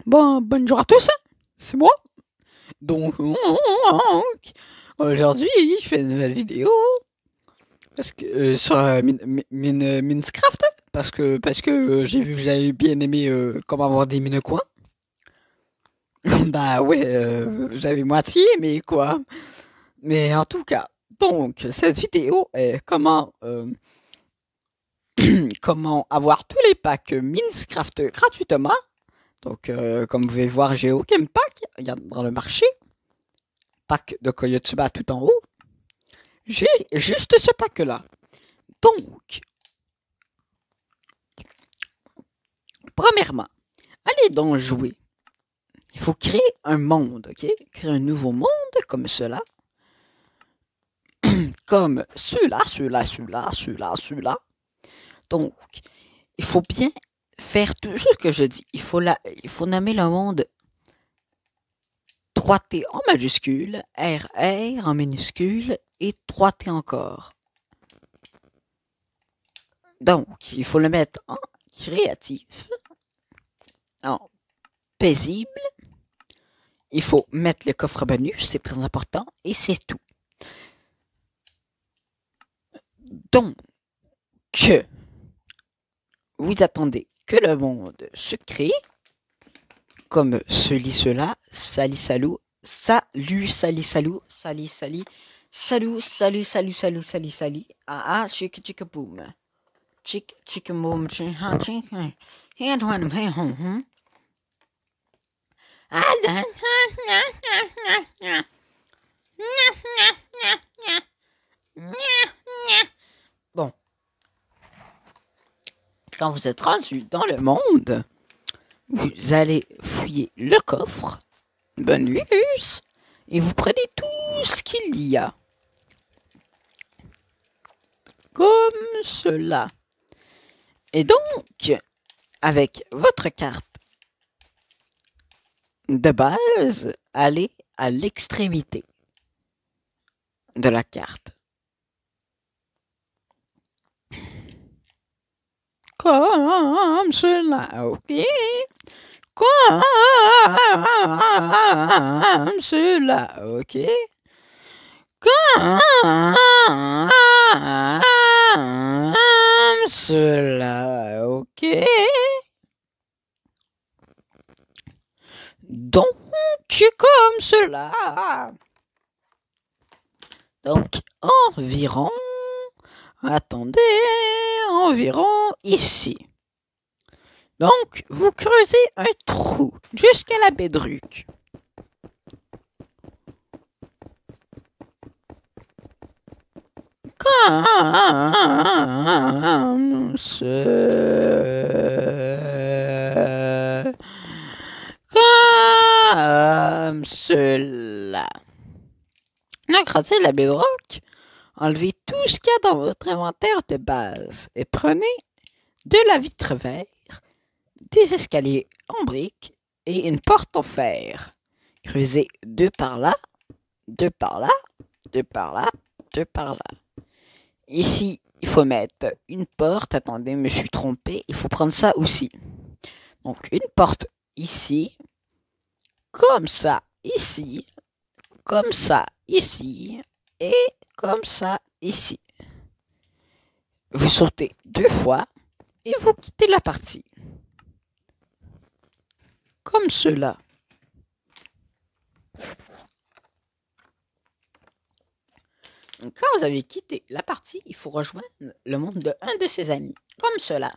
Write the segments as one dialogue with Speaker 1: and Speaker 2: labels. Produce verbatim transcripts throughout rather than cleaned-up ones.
Speaker 1: Bon, bonjour à tous, c'est moi. Donc, aujourd'hui, je fais une nouvelle vidéo parce que euh, sur euh, Min- Min- Min- Minecraft parce que parce que euh, j'ai vu que j'avais bien aimé euh, comment avoir des mine coins. Bah ouais, euh, vous avez moitié mais quoi. Mais en tout cas, donc cette vidéo est comment euh, comment avoir tous les packs Minecraft gratuitement. Donc, euh, comme vous pouvez le voir, j'ai aucun pack. Regarde dans le marché. Pack de Koyotuba tout en haut. J'ai juste ce pack-là. Donc, premièrement, allez donc jouer. Il faut créer un monde, ok? Créer un nouveau monde comme cela. Comme ceux-là, ceux-là, ceux-là, ceux-là, ceux-là. Donc, il faut bien faire tout ce que je dis. Il faut, la, il faut nommer le monde trois T en majuscule, R R en minuscule et trois T encore. Donc, il faut le mettre en créatif, en paisible. Il faut mettre le coffre bonus, c'est très important, et c'est tout. Donc, vous attendez que le monde se crée, comme celui, cela, sali, salou, salut, sali, salou, sali, sali, salut, salut, salut, salut, sali, sali, ah, ah, chick, chick, boom. Chick, chick, boom, chick, chick, and one, hey, hum, hum. Bon, quand vous êtes rendu dans le monde, vous allez fouiller le coffre, bonus, et vous prenez tout ce qu'il y a. Comme cela. Et donc, avec votre carte de base, allez à l'extrémité de la carte. Comme cela, ok? Comme cela, ok? Comme cela, ok? Donc, comme cela. Donc, environ, attendez, environ ici. Donc, vous creusez un trou jusqu'à la bedrock. Comme ce... Comme cela. Donc, creusez la bedrock. Enlevez tout ce qu'il y a dans votre inventaire de base et prenez de la vitre vert, des escaliers en briques et une porte en fer. Creusez deux par là, deux par là, deux par là, deux par là. Ici, il faut mettre une porte. Attendez, je me suis trompé. Il faut prendre ça aussi. Donc, une porte ici, comme ça, ici, comme ça, ici, et comme ça, ici. Vous sautez deux fois et vous quittez la partie. Comme cela. Donc, quand vous avez quitté la partie, il faut rejoindre le monde de un de ses amis. Comme cela.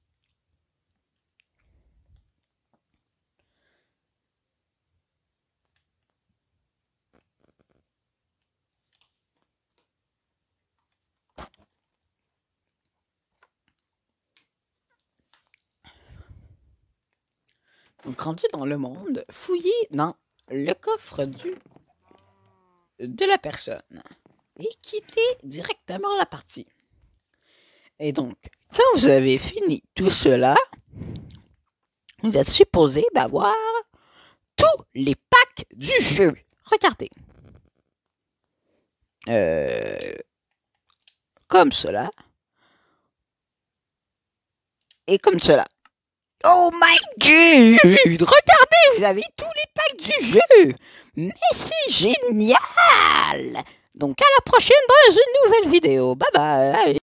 Speaker 1: Donc, rendu dans le monde, fouillez dans le coffre du, de la personne et quittez directement la partie. Et donc, quand vous avez fini tout cela, vous êtes supposé d'avoir tous les packs du jeu. Regardez. Euh, comme cela. Et comme cela. Oh my god! Regardez, vous avez tous les packs du jeu. Mais c'est génial! Donc à la prochaine dans une nouvelle vidéo. Bye bye!